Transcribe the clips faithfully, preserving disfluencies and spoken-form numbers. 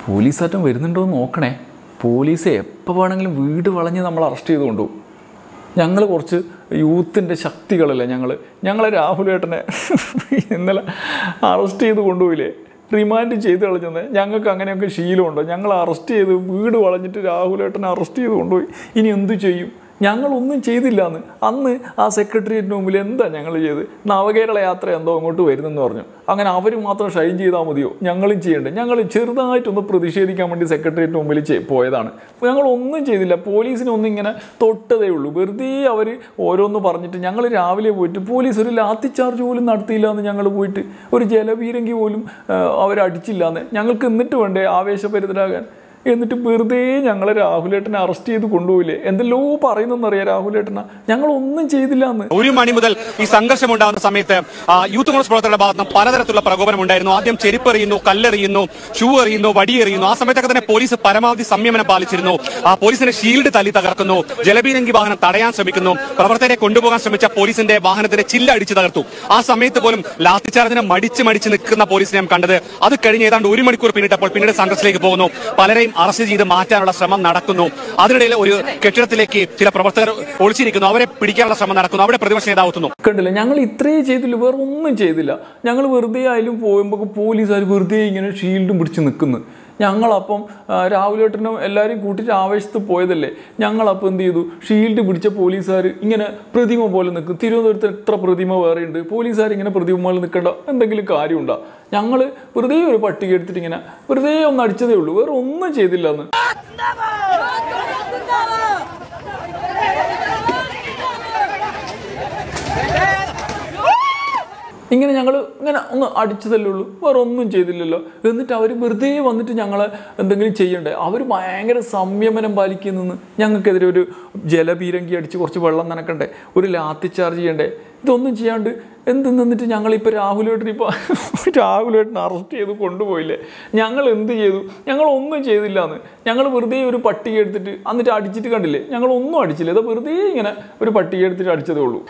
പോലീസാറ്റം വരുന്നുണ്ടോ എന്ന് നോക്കണേ. പോലീസ് എപ്പോൾ വേണമെങ്കിലും വീട് വളഞ്ഞ് നമ്മൾ അറസ്റ്റ് ചെയ്ത് കൊണ്ടുപോകും. ഞങ്ങൾ കുറച്ച് യൂത്തിൻ്റെ ശക്തികളല്ലേ ഞങ്ങൾ. ഞങ്ങളെ രാഹുലേട്ടനെ ഇന്നലെ അറസ്റ്റ് ചെയ്ത് കൊണ്ടുപോയില്ലേ, റിമാൻഡ് ചെയ്ത് കളഞ്ഞത്. ഞങ്ങൾക്ക് അങ്ങനെയൊക്കെ ശീലമുണ്ടോ? ഞങ്ങൾ അറസ്റ്റ് ചെയ്ത് വീട് വളഞ്ഞിട്ട് രാഹുലേട്ടനെ അറസ്റ്റ് ചെയ്ത് കൊണ്ടുപോയി. ഇനി എന്തു ചെയ്യും? ഞങ്ങളൊന്നും ചെയ്തില്ല എന്ന്. അന്ന് ആ സെക്രട്ടേറിയറ്റിന് മുമ്പിൽ എന്താ ഞങ്ങൾ ചെയ്ത്? നവകേരള യാത്ര എന്തോ അങ്ങോട്ട് വരുന്നെന്ന് പറഞ്ഞു. അങ്ങനെ അവർ മാത്രം ഷൈൻ ചെയ്താൽ മതിയോ? ഞങ്ങളും ചെയ്യണ്ടേ? ഞങ്ങൾ ചെറുതായിട്ടൊന്ന് പ്രതിഷേധിക്കാൻ വേണ്ടി സെക്രട്ടേറിയറ്റിന് മുമ്പിൽ പോയതാണ്. ഞങ്ങളൊന്നും ചെയ്തില്ല. പോലീസിനൊന്നും ഇങ്ങനെ തൊട്ടതേ ഉള്ളൂ. വെറുതെ അവർ ഓരോന്ന് പറഞ്ഞിട്ട് ഞങ്ങൾ രാവിലെ പോയിട്ട് പോലീസ് ഒരു ലാത്തി ചാർജ് പോലും നടത്തിയില്ല എന്ന്. ഞങ്ങൾ പോയിട്ട് ഒരു ജലപീരങ്കി പോലും അവരടിച്ചില്ല എന്ന്. ഞങ്ങൾക്ക് എന്നിട്ട് വേണ്ടേ ആവേശഭരിതരാകാൻ? എന്നിട്ട് വെറുതെ ഞങ്ങളെ രാഹുലേട്ടനെ അറസ്റ്റ് ചെയ്ത് കൊണ്ടുപോയില്ലേ? എന്തെല്ലോ പറയുന്നറിയാം രാഹുലേട്ടന. ഞങ്ങളൊന്നും ചെയ്തില്ല എന്ന്. ഒരു മണി മുതൽ ഈ സംഘർഷം ഉണ്ടാകുന്ന സമയത്ത് യൂത്ത് കോൺഗ്രസ് പ്രവർത്തകരുടെ ഭാഗത്ത് നിന്ന് പലതരത്തിലുള്ള പ്രകോപനം ഉണ്ടായിരുന്നു. ആദ്യം ചെരുപ്പെറിയുന്നു, കല്ലെറിയുന്നു, ഷൂ എറിയുന്നു, വടിയെറിയുന്നു. ആ സമയത്തൊക്കെ തന്നെ പോലീസ് പരമാവധി സംയമനം പാലിച്ചിരുന്നു. ആ പോലീസിന്റെ ഷീൽഡ് തല്ലി തകർക്കുന്നു, ജലപീരങ്കി വാഹനം തടയാൻ ശ്രമിക്കുന്നു, പ്രവർത്തകരെ കൊണ്ടുപോകാൻ ശ്രമിച്ച പോലീസിന്റെ വാഹനത്തിന്റെ ചില്ലടിച്ച് തകർത്തു. ആ സമയത്ത് പോലും ലാത്തിച്ചാർജിനെ മടിച്ച് മടിച്ച് നിൽക്കുന്ന പോലീസിനെ നാം കണ്ടത്. അത് കഴിഞ്ഞ് ഏതാണ്ട് ഒരു മണിക്കൂർ പിന്നിട്ടപ്പോൾ പിന്നീട് സംഘർഷത്തിലേക്ക് പോകുന്നു. പലരെയും അറസ്റ്റ് ചെയ്ത് മാറ്റാനുള്ള ശ്രമം നടക്കുന്നു. അതിനിടയിൽ ഒരു കെട്ടിടത്തിലേക്ക് ചില പ്രവർത്തകർ ഒളിച്ചിരിക്കുന്നു. അവരെ പിടിക്കാനുള്ള ശ്രമം നടക്കുന്നു. അവിടെ പ്രതിപക്ഷ നേതാവ് എത്തുന്നു. കണ്ടില്ല, ഞങ്ങൾ ഇത്രയേ ചെയ്തില്ല, വേറെ ഒന്നും ചെയ്തില്ല. ഞങ്ങൾ വെറുതെ ആയാലും പോകുമ്പോൾ പോലീസുകാർ വെറുതെ ഇങ്ങനെ ഷീൽഡും പിടിച്ച് നിൽക്കുന്നു. ഞങ്ങളപ്പം രാഹുലേട്ടനും എല്ലാവരെയും കൂട്ടിയിട്ട് ആവേശത്ത് പോയതല്ലേ. ഞങ്ങളപ്പം എന്ത് ചെയ്തു? ഷീൽഡ് പിടിച്ച പോലീസുകാർ ഇങ്ങനെ പ്രതിമ പോലെ നിൽക്കും. തിരുവനന്തപുരത്ത് എത്ര പ്രതിമ വേറെ ഉണ്ട്. പോലീസുകാർ ഇങ്ങനെ പ്രതിമ പോലെ നിൽക്കേണ്ട എന്തെങ്കിലും കാര്യമുണ്ടോ? ഞങ്ങൾ വെറുതെ ഒരു പട്ടിക എടുത്തിട്ട് ഇങ്ങനെ വെറുതെ ഒന്ന് അടിച്ചതേ ഉള്ളൂ, വേറെ ഒന്നും ചെയ്തില്ല എന്ന്. ഇങ്ങനെ ഞങ്ങൾ ഇങ്ങനെ ഒന്ന് അടിച്ചതല്ലേ ഉള്ളൂ, വേറെ ഒന്നും ചെയ്തില്ലല്ലോ. എന്നിട്ട് അവർ വെറുതെ വന്നിട്ട് ഞങ്ങളെ എന്തെങ്കിലും ചെയ്യണ്ടേ? അവർ ഭയങ്കര സംയമനം പാലിക്കുന്നു. ഞങ്ങൾക്കെതിരെ ഒരു ജലപീരങ്കി അടിച്ച് കുറച്ച് വെള്ളം നനക്കണ്ടേ, ഒരു ലാത്തി ചാർജ് ചെയ്യണ്ടേ? ഇതൊന്നും ചെയ്യാണ്ട് എന്ത് നിന്നിട്ട് ഞങ്ങളിപ്പോൾ രാഹുലേട്ടൻ ഇപ്പോൾ രാഹുലേട്ടൻ അറസ്റ്റ് ചെയ്ത് കൊണ്ടുപോയില്ലേ? ഞങ്ങൾ എന്ത് ചെയ്തു? ഞങ്ങളൊന്നും ചെയ്തില്ല എന്ന്. ഞങ്ങൾ വെറുതെ ഒരു പട്ടിക എടുത്തിട്ട് എന്നിട്ട് അടിച്ചിട്ട് കണ്ടില്ലേ? ഞങ്ങളൊന്നും അടിച്ചില്ല. ഇത് വെറുതെ ഇങ്ങനെ ഒരു പട്ടിക എടുത്തിട്ട് അടിച്ചതേ ഉള്ളൂ.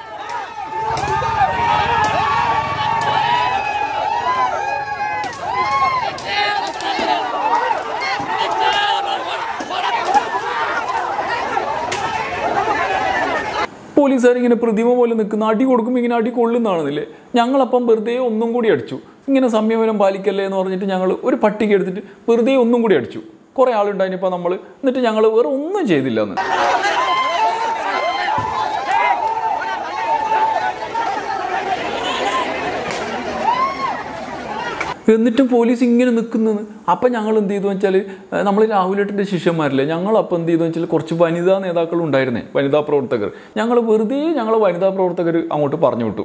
പോലീസുകാർ ഇങ്ങനെ പ്രതിമ പോലെ നിൽക്കുന്ന, അടി കൊടുക്കുമ്പോൾ ഇങ്ങനെ അടി കൊള്ളുന്നതാണെന്നില്ലേ? ഞങ്ങളപ്പം വെറുതെ ഒന്നും കൂടി അടിച്ചു. ഇങ്ങനെ സംയമനം പാലിക്കല്ലേ എന്ന് പറഞ്ഞിട്ട് ഞങ്ങൾ ഒരു പട്ടിക എടുത്തിട്ട് വെറുതെ ഒന്നും കൂടി അടിച്ചു. കുറേ ആളുണ്ടായിനിപ്പോൾ നമ്മൾ. എന്നിട്ട് ഞങ്ങൾ വേറെ ഒന്നും ചെയ്തില്ല എന്ന്. എന്നിട്ടും പോലീസ് ഇങ്ങനെ നിൽക്കുന്നത്. അപ്പം ഞങ്ങൾ എന്ത് ചെയ്തു വെച്ചാൽ, നമ്മൾ രാഹുലേട്ടൻ്റെ ശിഷ്യന്മാരില്ലേ, ഞങ്ങൾ അപ്പം എന്ത് ചെയ്തു വെച്ചാൽ കുറച്ച് വനിതാ നേതാക്കളും ഉണ്ടായിരുന്നേ, വനിതാ പ്രവർത്തകർ. ഞങ്ങൾ വെറുതെ ഞങ്ങൾ വനിതാ പ്രവർത്തകർ അങ്ങോട്ട് പറഞ്ഞു വിട്ടു.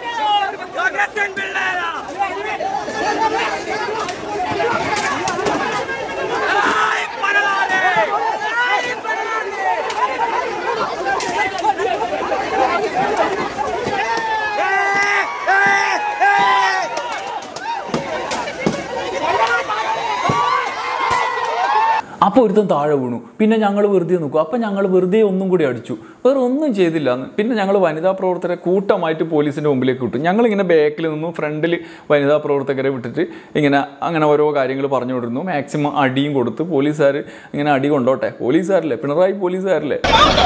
അപ്പോൾ ഒരുത്തൻ താഴെ വീണു. പിന്നെ ഞങ്ങൾ വെറുതെ നോക്കും. അപ്പം ഞങ്ങൾ വെറുതെ ഒന്നും കൂടി അടിച്ചു, വേറെ ഒന്നും ചെയ്തില്ല എന്ന്. പിന്നെ ഞങ്ങൾ വനിതാ പ്രവർത്തകരെ കൂട്ടമായിട്ട് പോലീസിൻ്റെ മുമ്പിലേക്ക് വിട്ടു. ഞങ്ങളിങ്ങനെ ബാക്കിൽ നിന്നും ഫ്രണ്ടിൽ വനിതാ പ്രവർത്തകരെ വിട്ടിട്ട് ഇങ്ങനെ അങ്ങനെ ഓരോ കാര്യങ്ങൾ പറഞ്ഞു കൊടുക്കുന്നു. മാക്സിമം അടിയും കൊടുത്ത് പോലീസുകാർ ഇങ്ങനെ അടി കൊണ്ടോട്ടെ. പോലീസുകാരല്ലേ, പിണറായി പോലീസുകാരല്ലേ.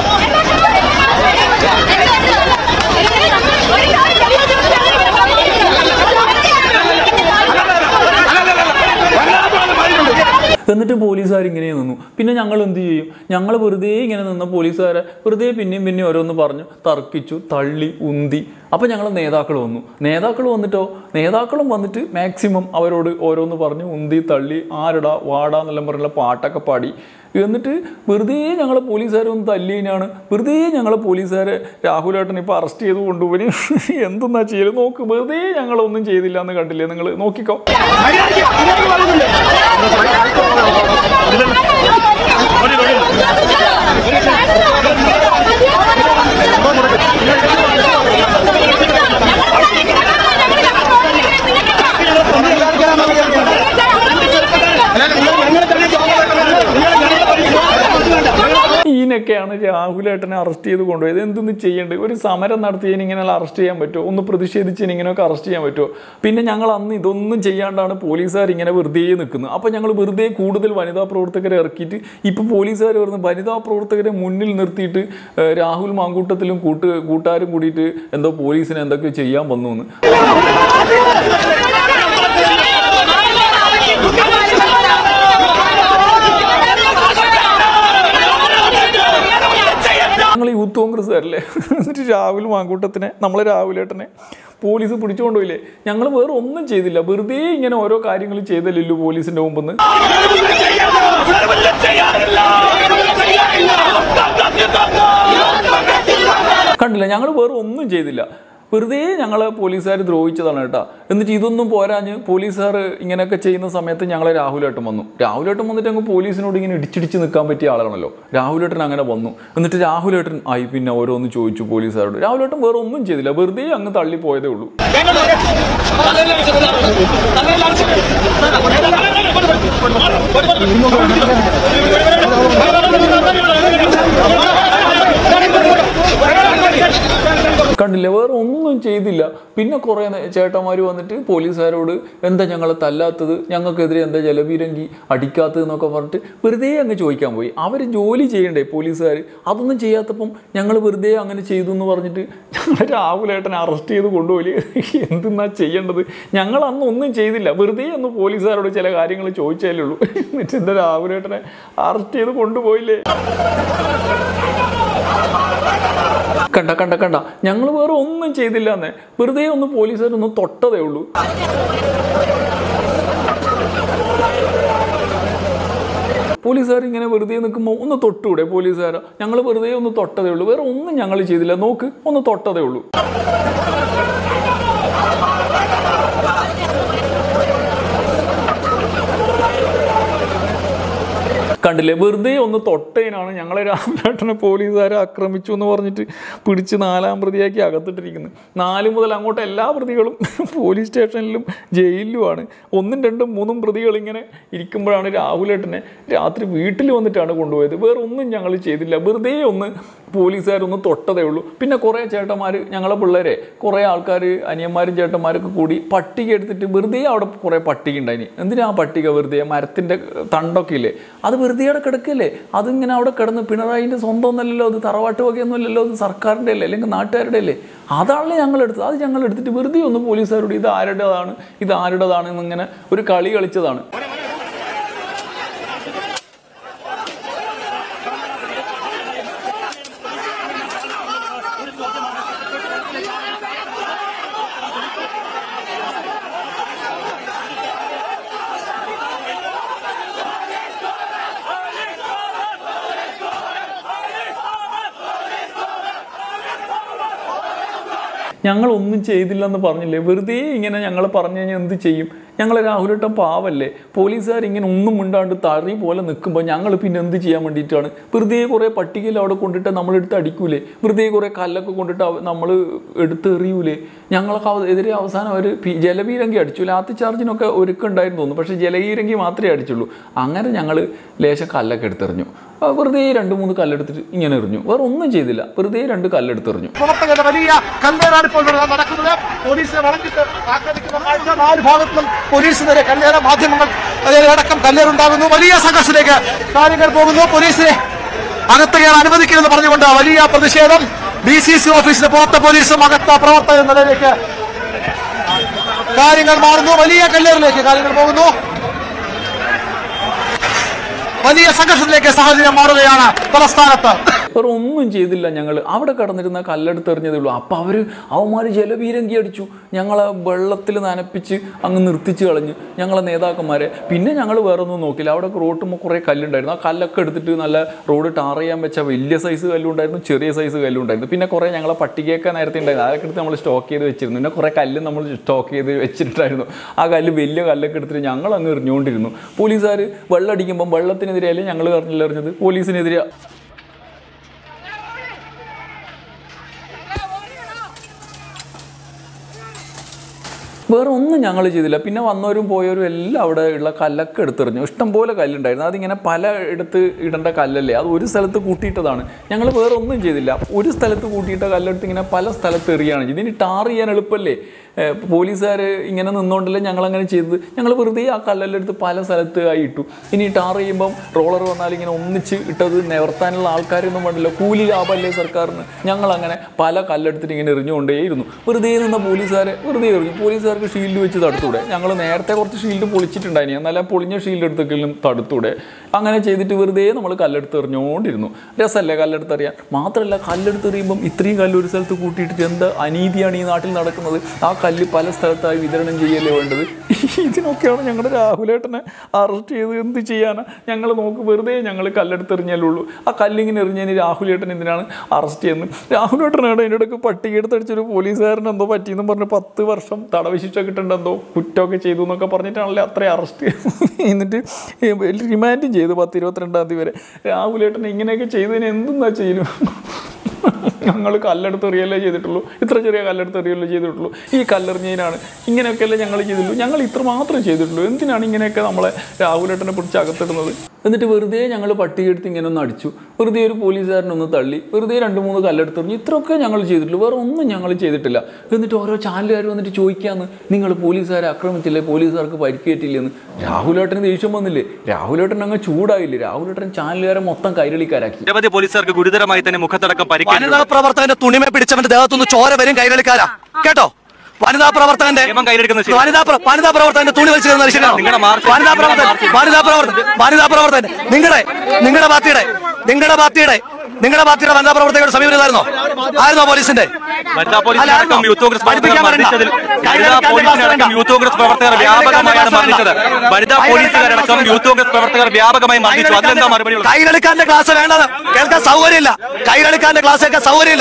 എന്നിട്ട് പോലീസുകാർ ഇങ്ങനെ നിന്നു. പിന്നെ ഞങ്ങൾ എന്ത് ചെയ്യും? ഞങ്ങൾ വെറുതെ ഇങ്ങനെ നിന്ന പോലീസുകാരെ വെറുതെ പിന്നെയും പിന്നെയും ഓരോന്ന് പറഞ്ഞു, തർക്കിച്ചു, തള്ളി, ഉന്തി. അപ്പം ഞങ്ങൾ നേതാക്കൾ വന്നു. നേതാക്കൾ വന്നിട്ടോ നേതാക്കളും വന്നിട്ട് മാക്സിമം അവരോട് ഓരോന്ന് പറഞ്ഞു, ഉന്തി, തള്ളി, ആരടാ വാടാ എന്നെല്ലാം പറഞ്ഞുള്ള പാട്ടൊക്കെ പാടി. എന്നിട്ട് വെറുതെ ഞങ്ങളെ പോലീസുകാരെ ഒന്ന് തല്ലിയതിനാണ്. വെറുതെ ഞങ്ങളെ പോലീസുകാരെ രാഹുലേട്ടൻ ഇപ്പോൾ അറസ്റ്റ് ചെയ്ത് കൊണ്ടുപോയി. എന്തെന്നാ ചെയ്യല് നോക്ക്. വെറുതെ ഞങ്ങളൊന്നും ചെയ്തില്ല എന്ന് കണ്ടില്ലേ നിങ്ങൾ? നോക്കിക്കോ. ഈ ഇങ്ങനെയൊക്കെയാണ് രാഹുലേട്ടനെ അറസ്റ്റ് ചെയ്ത് കൊണ്ടുപോയത്. എന്തൊന്നും ചെയ്യേണ്ടത്? ഒരു സമരം നടത്തിയതിന് ഇങ്ങനെയുള്ള അറസ്റ്റ് ചെയ്യാൻ പറ്റുമോ? ഒന്ന് പ്രതിഷേധിച്ചതിന് ഇങ്ങനെയൊക്കെ അറസ്റ്റ് ചെയ്യാൻ പറ്റുമോ? പിന്നെ ഞങ്ങൾ അന്ന് ഇതൊന്നും ചെയ്യാണ്ടാണ് പോലീസുകാർ ഇങ്ങനെ വെറുതെ നിൽക്കുന്നത്. അപ്പോൾ ഞങ്ങൾ വെറുതെ കൂടുതൽ വനിതാ പ്രവർത്തകരെ ഇറക്കിയിട്ട് ഇപ്പോൾ പോലീസുകാർ വരുന്ന വനിതാ പ്രവർത്തകരെ മുന്നിൽ നിർത്തിയിട്ട് രാഹുൽ മാങ്കൂട്ടത്തിലും കൂട്ട് കൂട്ടുകാരും കൂടിയിട്ട് എന്തോ പോലീസിനെ എന്തൊക്കെ ചെയ്യാൻ വന്നു എന്ന്. ഞങ്ങൾ യൂത്ത് കോൺഗ്രസ്സുകാരല്ലേ, എന്നിട്ട് രാഹുൽ മാങ്കൂട്ടത്തിനെ നമ്മളെ രാഹുലേട്ടനെ പോലീസ് പിടിച്ചുകൊണ്ടുപോയില്ലേ? ഞങ്ങൾ വേറെ ഒന്നും ചെയ്തില്ല, വെറുതെ ഇങ്ങനെ ഓരോ കാര്യങ്ങൾ ചെയ്തല്ലോ പോലീസിന്റെ മുമ്പെന്ന്. കണ്ടില്ല, ഞങ്ങൾ വേറെ ഒന്നും ചെയ്തില്ല, വെറുതെ ഞങ്ങളെ പോലീസുകാർ ദ്രോഹിച്ചതാണ് കേട്ടോ. എന്നിട്ട് ഇതൊന്നും പോരാഞ്ഞ് പോലീസുകാർ ഇങ്ങനെയൊക്കെ ചെയ്യുന്ന സമയത്ത് ഞങ്ങളെ രാഹുലേട്ടൻ വന്നു. രാഹുലേട്ടൻ വന്നിട്ട് അങ്ങ് പോലീസിനോട് ഇങ്ങനെ ഇടിച്ചിടിച്ച് നിൽക്കാൻ പറ്റിയ ആളാണല്ലോ. രാഹുലേട്ടൻ അങ്ങനെ വന്നു. എന്നിട്ട് രാഹുലേട്ടൻ ആയി പിന്നെ ഓരോന്ന് ചോദിച്ചു പോലീസുകാരോട്. രാഹുലേട്ടൻ വേറെ ഒന്നും ചെയ്തില്ല, വെറുതെ അങ്ങ് തള്ളിപ്പോയതേ ഉള്ളൂ. കണ്ടില്ല, വേറെ ഒന്നും ചെയ്തില്ല. പിന്നെ കുറേ ചേട്ടന്മാർ വന്നിട്ട് പോലീസുകാരോട് എന്താ ഞങ്ങളെ തല്ലാത്തത്, ഞങ്ങൾക്കെതിരെ എന്താ ജലപീരങ്കി അടിക്കാത്തത് എന്നൊക്കെ പറഞ്ഞിട്ട് വെറുതെ അങ്ങ് ചോദിക്കാൻ പോയി. അവർ ജോലി ചെയ്യണ്ടേ പോലീസുകാർ? അതൊന്നും ചെയ്യാത്തപ്പം ഞങ്ങൾ വെറുതെ അങ്ങനെ ചെയ്തു എന്ന് പറഞ്ഞിട്ട് ഞങ്ങൾ രാഹുലേട്ടനെ അറസ്റ്റ് ചെയ്ത് കൊണ്ടുപോയി. എന്തെന്നാ ചെയ്യേണ്ടത്? ഞങ്ങൾ അന്ന് ഒന്നും ചെയ്തില്ല, വെറുതെ ഒന്ന് പോലീസുകാരോട് ചില കാര്യങ്ങൾ ചോദിച്ചാലേ ഉള്ളൂ. എന്നിട്ട് എന്താ രാഹുലേട്ടനെ അറസ്റ്റ് ചെയ്ത് കൊണ്ടുപോയില്ലേ? കണ്ട കണ്ട കണ്ട ഞങ്ങൾ വേറെ ഒന്നും ചെയ്തില്ല എന്നേ, വെറുതെ ഒന്ന് പോലീസുകാരൊന്ന് തൊട്ടതേ ഉള്ളൂ. പോലീസുകാർ ഇങ്ങനെ വെറുതെ നിൽക്കുമ്പോൾ ഒന്ന് തൊട്ടൂടെ പോലീസുകാരോ? ഞങ്ങൾ വെറുതെ ഒന്ന് തൊട്ടതേ ഉള്ളൂ, വേറെ ഒന്നും ഞങ്ങൾ ചെയ്തില്ല. നോക്ക്, ഒന്ന് തൊട്ടതേ ഉള്ളൂ. കണ്ടില്ലേ, വെറുതെ ഒന്ന് തൊട്ടതിനാണ് ഞങ്ങളെ രാഹുലേട്ടനെ പോലീസുകാരെ ആക്രമിച്ചു എന്ന് പറഞ്ഞിട്ട് പിടിച്ച് നാലാം പ്രതിയാക്കി അകത്തിട്ടിരിക്കുന്നത്. നാല് മുതൽ അങ്ങോട്ട് എല്ലാ പ്രതികളും പോലീസ് സ്റ്റേഷനിലും ജയിലിലുമാണ്. ഒന്നും രണ്ടും മൂന്നും പ്രതികൾ ഇങ്ങനെ ഇരിക്കുമ്പോഴാണ് രാഹുലേട്ടനെ രാത്രി വീട്ടിൽ വന്നിട്ടാണ് കൊണ്ടുപോയത്. വേറെ ഒന്നും ഞങ്ങൾ ചെയ്തില്ല, വെറുതെ ഒന്ന് പോലീസുകാരൊന്ന് തൊട്ടതേ ഉള്ളൂ. പിന്നെ കുറേ ചേട്ടന്മാർ, ഞങ്ങളെ പിള്ളേരെ കുറേ ആൾക്കാർ, അനിയന്മാരും ചേട്ടന്മാരൊക്കെ കൂടി പട്ടിക എടുത്തിട്ട് വെറുതെ അവിടെ കുറേ പട്ടിക ഉണ്ടായിനി. എന്തിനാ ആ പട്ടിക? വെറുതെ മരത്തിൻ്റെ തണ്ടൊക്കെ ഇല്ലേ, അത് വെറുതെ അവിടെ കിടക്കല്ലേ, അതിങ്ങനെ അവിടെ കിടന്ന് പിണറായിൻ്റെ സ്വന്തം ഒന്നല്ലല്ലോ, അത് തറവാട്ട് വകയൊന്നും അല്ലല്ലോ, അത് സർക്കാരിൻ്റെ അല്ലേ, അല്ലെങ്കിൽ നാട്ടുകാരുടെ അല്ലേ, അതാണല്ലേ ഞങ്ങൾ എടുത്തത്. അത് ഞങ്ങൾ എടുത്തിട്ട് വെറുതെ ഒന്ന് പോലീസുകാരോട് ഇത് ആരുടേതാണ് ഇത് ആരുടേതാണ് എന്നിങ്ങനെ ഒരു കളി കളിച്ചതാണ്. ഞങ്ങളൊന്നും ചെയ്തില്ലെന്ന് പറഞ്ഞില്ലേ, വെറുതെ ഇങ്ങനെ ഞങ്ങൾ പറഞ്ഞു കഴിഞ്ഞാൽ എന്ത് ചെയ്യും? ഞങ്ങൾ രാഹുലേട്ടൻ പാവല്ലേ, പോലീസുകാർ ഇങ്ങനെ ഒന്നും മിണ്ടാണ്ട് തറി പോലെ നിൽക്കുമ്പോൾ ഞങ്ങൾ പിന്നെ എന്ത് ചെയ്യാൻ വേണ്ടിയിട്ടാണ്? വെറുതെ കുറേ പട്ടികയിൽ അവിടെ കൊണ്ടിട്ട് നമ്മളെടുത്ത് അടിക്കൂലേ, വെറുതെ കുറേ കല്ലൊക്കെ കൊണ്ടിട്ട് നമ്മൾ എടുത്ത് എറിയൂലേ? ഞങ്ങൾക്ക് എതിരെ അവസാനം ഒരു ജലപീരങ്കി അടിച്ചു. ലാത്തി ചാർജിനൊക്കെ ഒരുക്കുണ്ടായിരുന്നു തോന്നുന്നു, പക്ഷേ ജലപീരങ്കി മാത്രമേ അടിച്ചുള്ളൂ. അങ്ങനെ ഞങ്ങൾ ലേശം കല്ലൊക്കെ എടുത്തെറിഞ്ഞു. വെറുതെ രണ്ട് മൂന്ന് കല്ലെടുത്തിട്ട് ഇങ്ങനെ എറിഞ്ഞു, വേറെ ഒന്നും ചെയ്തില്ല, വെറുതെ രണ്ട് കല്ലെടുത്തെറിഞ്ഞു. വലിയ കല്ലേറാണ് ഇപ്പോൾ നടക്കുന്നത്. പോലീസിനെ വളഞ്ഞിട്ട് ആക്രമിക്കുന്ന കാഴ്ച നാല് ഭാഗത്തും പോലീസിനെതിരെ കല്ലേറ, മാധ്യമങ്ങൾ അടക്കം കല്ലേറുണ്ടാകുന്നു. വലിയ സംഘർഷത്തിലേക്ക് കാര്യങ്ങൾ പോകുന്നു. പോലീസിനെ അകത്ത് കയറാൻ അനുവദിക്കണമെന്ന് പറഞ്ഞുകൊണ്ട് വലിയ പ്രതിഷേധം. ഡി സി സി ഓഫീസിന് പുറത്ത് പോലീസും അകത്ത പ്രവർത്തകർ എന്ന നിലയിലേക്ക് കാര്യങ്ങൾ മാറുന്നു. വലിയ കല്ലേറിലേക്ക് കാര്യങ്ങൾ പോകുന്നു. വലിയ സംഘർഷത്തിലേക്ക് സാഹചര്യം മാറുകയാണ് തലസ്ഥാനത്ത്. വേറെ ഒന്നും ചെയ്തില്ല, ഞങ്ങൾ അവിടെ കടന്നിരുന്ന കല്ലെടുത്തെറിഞ്ഞതേ ഉള്ളൂ. അപ്പം അവർ അവന്മാർ ജലപീരങ്കി അടിച്ചു, ഞങ്ങളെ വെള്ളത്തിൽ നനപ്പിച്ച് അങ്ങ് നിർത്തിച്ച് കളഞ്ഞു ഞങ്ങളെ നേതാക്കന്മാരെ. പിന്നെ ഞങ്ങൾ വേറെ ഒന്നും നോക്കില്ല. അവിടെ റോട്ടുമ്പോൾ കുറേ കല്ലുണ്ടായിരുന്നു, ആ കല്ലൊക്കെ എടുത്തിട്ട് നല്ല റോഡ് ടാർ ചെയ്യാൻ വെച്ച വലിയ സൈസ് കല്ലുണ്ടായിരുന്നു, ചെറിയ സൈസ് കല്ലുണ്ടായിരുന്നു. പിന്നെ കുറേ ഞങ്ങളെ പട്ടികയൊക്കെ നേരത്തെ ഉണ്ടായിരുന്നു, അതൊക്കെ എടുത്ത് നമ്മൾ സ്റ്റോക്ക് ചെയ്ത് വെച്ചിരുന്നു. പിന്നെ കുറേ കല്ല് നമ്മൾ സ്റ്റോക്ക് ചെയ്ത് വെച്ചിട്ടുണ്ടായിരുന്നു. ആ കല്ല് വലിയ കല്ലൊക്കെ എടുത്തിട്ട് ഞങ്ങൾ അങ്ങ് എറിഞ്ഞുകൊണ്ടിരുന്നു. പോലീസുകാർ വെള്ളം അടിക്കുമ്പം വെള്ളത്തിനെതിരെയല്ലേ ഞങ്ങൾ പറഞ്ഞില്ല എറിഞ്ഞത്, പോലീസിനെതിരെ. വേറെ ഒന്നും ഞങ്ങൾ ചെയ്തില്ല. പിന്നെ വന്നവരും പോയവരും എല്ലാം അവിടെ ഉള്ള കല്ലൊക്കെ എടുത്തെറിഞ്ഞു. ഇഷ്ടംപോലെ കല്ലുണ്ടായിരുന്നു. അതിങ്ങനെ പല ഇടത്ത് ഇടേണ്ട കല്ലല്ലേ, അത് ഒരു സ്ഥലത്ത് കൂട്ടിയിട്ടതാണ്. ഞങ്ങൾ വേറെ ഒന്നും ചെയ്തില്ല. ഒരു സ്ഥലത്ത് കൂട്ടിയിട്ട കല്ലെടുത്ത് ഇങ്ങനെ പല സ്ഥലത്ത് എറിയാണ് ചെയ്തത്. ഇനി ടാർ ചെയ്യാൻ എളുപ്പമല്ലേ, പോലീസുകാർ ഇങ്ങനെ നിന്നുകൊണ്ടല്ലേ ഞങ്ങളങ്ങനെ ചെയ്തത്. ഞങ്ങൾ വെറുതെ ആ കല്ലെല്ലാം എടുത്ത് പല സ്ഥലത്ത് ആയി ഇട്ടു. ഇനി ടാർ ചെയ്യുമ്പം റോളർ വന്നാൽ ഇങ്ങനെ ഒന്നിച്ച് ഇട്ടത് നിവർത്താനുള്ള ആൾക്കാരൊന്നും വേണ്ടല്ലോ, കൂലി ലാഭമല്ലേ സർക്കാരിന്. ഞങ്ങളങ്ങനെ പല കല്ലെടുത്തിട്ട് ഇങ്ങനെ എറിഞ്ഞുകൊണ്ടേയിരുന്നു. വെറുതെ നിന്ന പോലീസുകാരെ വെറുതെ എറിഞ്ഞു. പോലീസുകാർക്ക് ഷീൽഡ് വെച്ച് തടുത്തൂടെ? ഞങ്ങൾ നേരത്തെ കുറച്ച് ഷീൽഡ് പൊളിച്ചിട്ടുണ്ടായിരുന്നു, എന്നാലും പൊളിഞ്ഞ ഷീൽഡ് എടുത്തെങ്കിലും തടുത്തൂടെ? അങ്ങനെ ചെയ്തിട്ട് വെറുതെ നമ്മൾ കല്ലെടുത്ത് എറിഞ്ഞുകൊണ്ടിരുന്നു. രസമല്ലേ കല്ലെടുത്തെറിയാൻ? മാത്രമല്ല, കല്ലെടുത്തെറിയുമ്പം ഇത്രയും കല്ല് ഒരു സ്ഥലത്ത് കൂട്ടിയിട്ടിട്ട് എന്ത് അനീതിയാണ് ഈ നാട്ടിൽ നടക്കുന്നത്? ആ കല്ല് പല സ്ഥലത്തായി വിതരണം ചെയ്യല്ലേ വേണ്ടത്. ഇതിനൊക്കെയാണ് ഞങ്ങളുടെ രാഹുലേട്ടനെ അറസ്റ്റ് ചെയ്ത് എന്ത് ചെയ്യാനാ? ഞങ്ങൾ നോക്ക്, വെറുതെ ഞങ്ങൾ കല്ലെടുത്തെറിഞ്ഞല്ലേ ഉള്ളൂ. ആ കല്ലിങ്ങനെ എറിഞ്ഞതിന് രാഹുലേട്ടൻ എന്തിനാണ് അറസ്റ്റ് ചെയ്യുന്നത്? രാഹുലേട്ടനാണ് അതിൻ്റെ ഇടയ്ക്ക് പട്ടികയെടുത്തടിച്ചൊരു പോലീസുകാരൻ എന്തോ പറ്റിയെന്ന് പറഞ്ഞ് പത്ത് വർഷം തടവ് ശിക്ഷ കിട്ടേണ്ടെന്തോ കുറ്റമൊക്കെ ചെയ്തു എന്നൊക്കെ പറഞ്ഞിട്ടാണല്ലേ അത്രയും അറസ്റ്റ് എന്നിട്ട് റിമാൻഡും ചെയ്തു പത്ത് ഇരുപത്തിരണ്ടാം തീയതി വരെ. രാഹുലേട്ടൻ ഇങ്ങനെയൊക്കെ ചെയ്തതിന് എന്തെന്നാ ചെയ്യലും? ഞങ്ങൾ കല്ലെടുത്തെറിയല്ലേ ചെയ്തിട്ടുള്ളൂ, ഇത്ര ചെറിയ കല്ലെടുത്തെറിയല്ലേ ചെയ്തിട്ടുള്ളൂ. ഈ കല്ലെറിഞ്ഞതിനാണ് ഇങ്ങനെയൊക്കെയല്ലേ ഞങ്ങൾ ചെയ്തിട്ടുള്ളൂ. ഞങ്ങൾ ഇത്ര മാത്രമേ ചെയ്തിട്ടുള്ളൂ. എന്തിനാണ് ഇങ്ങനെയൊക്കെ നമ്മളെ രാഹുലേട്ടനെ പിടിച്ച് അകത്തിടുന്നത്? എന്നിട്ട് വെറുതെ ഞങ്ങൾ പട്ടികയെടുത്ത് ഇങ്ങനെ ഒന്ന് അടിച്ചു, വെറുതെ ഒരു പോലീസുകാരനൊന്ന് തള്ളി, വെറുതെ രണ്ട് മൂന്ന് കല്ലെടുത്തെറിഞ്ഞു. ഇത്രയൊക്കെ ഞങ്ങൾ ചെയ്തിട്ടുള്ളൂ, വേറെ ഒന്നും ഞങ്ങൾ ചെയ്തിട്ടില്ല. എന്നിട്ട് ഓരോ ചാനലുകാർ വന്നിട്ട് ചോദിക്കാമെന്ന്, നിങ്ങൾ പോലീസുകാരെ ആക്രമിച്ചില്ലേ, പോലീസുകാർക്ക് പരിക്കേറ്റില്ലെന്ന്. രാഹുലേട്ടന് ദേഷ്യം വന്നില്ലേ? രാഹുലേട്ടൻ അങ്ങ് ചൂടായില്ലേ? രാഹുലേട്ടൻ ചാനലുകാരെ മൊത്തം കൈരളിക്കാരാക്കി. നിരവധി പോലീസുകാർക്ക് ഗുരുതരമായി തന്നെ മുഖത്തടക്കം പരിക്കേറ്റു. പ്രവർത്തകന്റെ തുണിമ പിടിച്ചവന്റെ ദേഹത്തുനിന്ന് ചോര വരും കൈരളിക്കാരാ കേട്ടോ. വനിതാ പ്രവർത്തകന്റെ വനിതാ വനിതാ പ്രവർത്തകന്റെ തുണി വലിച്ചു വനിതാ പ്രവർത്തകൻ വനിതാ പ്രവർത്തകൻ വനിതാ പ്രവർത്തകൻ നിങ്ങളുടെ നിങ്ങളുടെ പാർട്ടിയുടെ നിങ്ങളുടെ പാർട്ടിയുടെ നിങ്ങളുടെ പാർട്ടിയുടെ വനിതാ പ്രവർത്തകരുടെ സമീപനമായിരുന്നോ? ആയിരുന്നോ പോലീസിന്റെ? പഠിപ്പിക്കാൻ പറഞ്ഞതിൽ യൂത്ത് കോൺഗ്രസ് പ്രവർത്തകർ വ്യാപകമായാണ് മർദ്ദിച്ചത്. വനിതാ പോലീസുകാരടക്കം യൂത്ത് കോൺഗ്രസ് പ്രവർത്തകർ വ്യാപകമായി മർദ്ദിച്ചു. അതിലെന്താ മറുപടി? കൈരളിക്കാരന്റെ ക്ലാസ് വേണ്ടത് കേൾക്കാൻ സൗകര്യമില്ല. കൈരളിക്കാരന്റെ ക്ലാസ് കേൾക്കാൻ സൗകര്യമില്ല.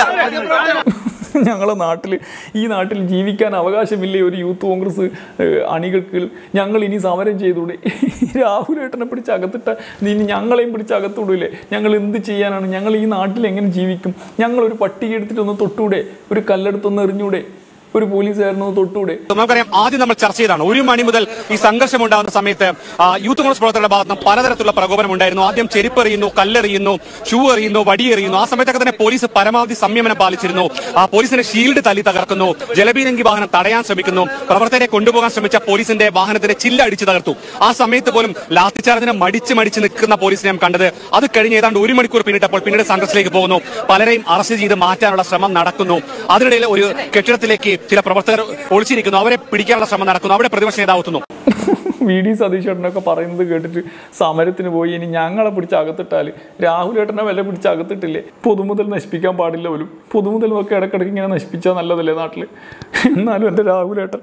ഞങ്ങളെ നാട്ടിൽ ഈ നാട്ടിൽ ജീവിക്കാൻ അവകാശമില്ലേ ഒരു യൂത്ത് കോൺഗ്രസ് അണികൾക്ക്? ഞങ്ങൾ ഇനി സമരം ചെയ്തൂടെ? രാഹുലേട്ടനെ പിടിച്ച് അകത്തിട്ട ഇനി ഞങ്ങളെയും പിടിച്ച് അകത്തൂടൂലേ? ഞങ്ങൾ എന്ത് ചെയ്യാനാണ്? ഞങ്ങൾ ഈ നാട്ടിൽ എങ്ങനെ ജീവിക്കും? ഞങ്ങളൊരു പട്ടിക എടുത്തിട്ടൊന്ന് തൊട്ടൂടെ? ഒരു കല്ലെടുത്തൊന്ന് എറിഞ്ഞൂടെ? ഒരു പോലീസുകാരനോ തൊട്ടൂടെ? നമുക്കറിയാം, ആദ്യം നമ്മൾ ചർച്ച ചെയ്താണ് ഒരു മണി മുതൽ ഈ സംഘർഷം ഉണ്ടാകുന്ന സമയത്ത് യൂത്ത് കോൺഗ്രസ് പ്രവർത്തകരുടെ ഭാഗത്ത് നിന്ന് പലതരത്തിലുള്ള പ്രകോപനം ഉണ്ടായിരുന്നു. ആദ്യം ചെരുപ്പെറിയുന്നു, കല്ലെറിയുന്നു, ഷൂ എറിയുന്നു, വടിയെറിയുന്നു. ആ സമയത്തൊക്കെ തന്നെ പോലീസ് പരമാവധി സംയമനം പാലിച്ചിരുന്നു. ആ പോലീസിന്റെ ഷീൽഡ് തല്ലി തകർക്കുന്നു, ജലപീരങ്കി വാഹനം തടയാൻ ശ്രമിക്കുന്നു, പ്രവർത്തകരെ കൊണ്ടുപോകാൻ ശ്രമിച്ച പോലീസിന്റെ വാഹനത്തിന്റെ ചില്ല അടിച്ചു തകർത്തു. ആ സമയത്ത് പോലും ലാത്തിച്ചാർജിനെ മടിച്ച് മടിച്ച് നിൽക്കുന്ന പോലീസിനെ നാം കണ്ടത്. അത് കഴിഞ്ഞ് ഏതാണ്ട് ഒരു മണിക്കൂർ പിന്നിട്ടപ്പോൾ പിന്നീട് സംഘർഷത്തിലേക്ക് പോകുന്നു. പലരെയും അറസ്റ്റ് ചെയ്ത് മാറ്റാനുള്ള ശ്രമം നടക്കുന്നു. അതിനിടയിൽ ഒരു കെട്ടിടത്തിലേക്ക് ചില പ്രവർത്തകർ ഒളിച്ചിരിക്കുന്നു, അവരെ പിടിക്കാനുള്ള ശ്രമം നടക്കുന്നു. അവിടെ പ്രതിപക്ഷ നേതാവെത്തുന്നു. വി ഡി സതീശേട്ടനൊക്കെ പറയുന്നത് കേട്ടിട്ട് സമരത്തിന് പോയി ഇനി ഞങ്ങളെ പിടിച്ച് അകത്തിട്ടാൽ രാഹുലേട്ടനെ വില പിടിച്ച് അകത്തിട്ടില്ലേ? പൊതുമുതൽ നശിപ്പിക്കാൻ പാടില്ല പോലും. പൊതുമുതൽ നോക്കി ഇടയ്ക്കിടയ്ക്ക് ഇങ്ങനെ നശിപ്പിച്ചാൽ നല്ലതല്ലേ നാട്ടിൽ? എന്നാലും എൻ്റെ രാഹുലേട്ടൻ